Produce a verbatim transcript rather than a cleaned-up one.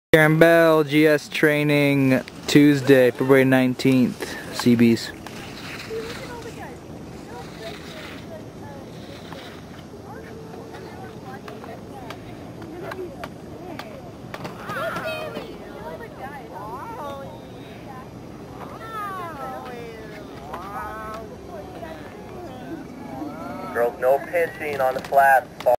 Karen Bell, G S training, Tuesday, February nineteenth, C Bs. Girls, no pitching on the flats.